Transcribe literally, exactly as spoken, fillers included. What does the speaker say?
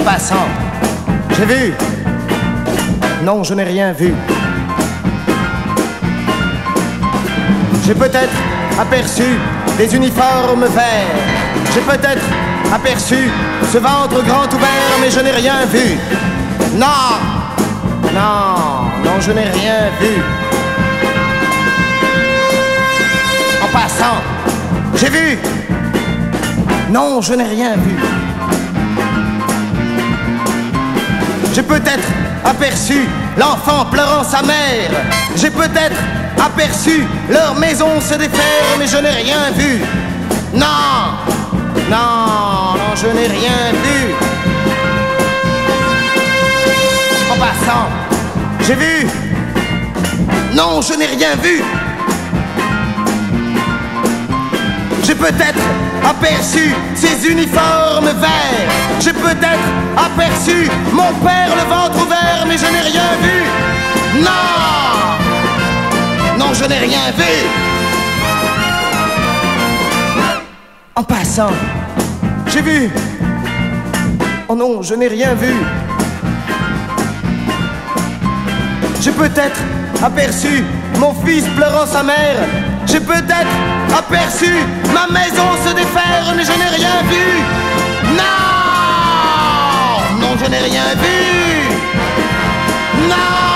passant, j'ai vu. Non, je n'ai rien vu. J'ai peut-être aperçu des uniformes verts. J'ai peut-être aperçu ce ventre grand ouvert, mais je n'ai rien vu. Non, non, non, je n'ai rien vu. En passant, j'ai vu. Non, je n'ai rien vu. J'ai peut-être aperçu l'enfant pleurant sa mère. J'ai peut-être aperçu leur maison se défaire, mais je n'ai rien vu. Non, non, non, je n'ai rien vu. En passant, j'ai vu. Non, je n'ai rien vu. J'ai peut-être aperçu ces uniformes verts. J'ai peut-être aperçu mon père le ventre ouvert, mais je n'ai rien vu. Non, non, je n'ai rien vu. En passant, j'ai vu. Oh non, je n'ai rien vu. J'ai peut-être aperçu mon fils pleurant sa mère. J'ai peut-être aperçu ma maison se défaire, mais je n'ai rien vu. Non, non, je n'ai rien vu. Non.